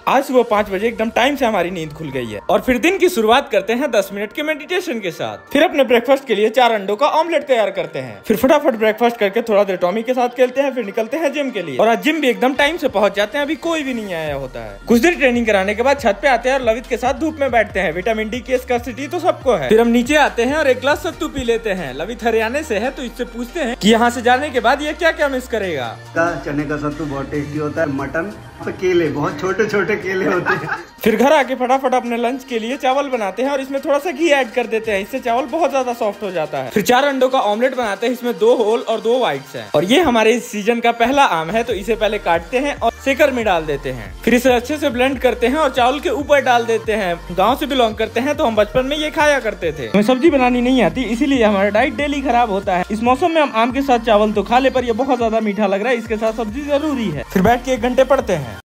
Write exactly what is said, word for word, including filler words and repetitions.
आज सुबह पाँच बजे एकदम टाइम से हमारी नींद खुल गई है और फिर दिन की शुरुआत करते हैं दस मिनट के मेडिटेशन के साथ। फिर अपने ब्रेकफास्ट के लिए चार अंडों का ऑमलेट तैयार करते हैं। फिर फटाफट ब्रेकफास्ट करके थोड़ा देर टॉमी के साथ खेलते हैं। फिर निकलते हैं जिम के लिए और आज जिम भी एकदम टाइम से पहुंच जाते हैं। अभी कोई भी नहीं आया होता है। कुछ देर ट्रेनिंग कराने के बाद छत पे आते हैं और लवित के साथ धूप में बैठते हैं। विटामिन डी की स्कार्सिटी तो सबको है। फिर हम नीचे आते हैं और एक ग्लास सत्तू पी लेते हैं। लवित हरियाणा से है तो इससे पूछते हैं कि यहाँ से जाने के बाद ये क्या क्या मिस करेगा। चने का सत्तू बहुत टेस्टी होता है, मटन तो केले, बहुत छोटे छोटे केले होते हैं। फिर घर आके फटाफट अपने लंच के लिए चावल बनाते हैं और इसमें थोड़ा सा घी ऐड कर देते हैं। इससे चावल बहुत ज्यादा सॉफ्ट हो जाता है। फिर चार अंडों का ऑमलेट बनाते हैं। इसमें दो होल और दो व्हाइट्स हैं। और ये हमारे इस सीजन का पहला आम है तो इसे पहले काटते हैं और शेकर में डाल देते हैं। फिर इसे अच्छे से ब्लेंड करते हैं और चावल के ऊपर डाल देते हैं। गाँव से बिलोंग करते हैं तो हम बचपन में ये खाया करते थे। हमें सब्जी बनानी नहीं आती, इसीलिए हमारा डाइट डेली खराब होता है। इस मौसम में हम आम के साथ चावल तो खा ले, पर ये बहुत ज्यादा मीठा लग रहा है, इसके साथ सब्जी जरूरी है। फिर बैठ के एक घंटे पढ़ते हैं।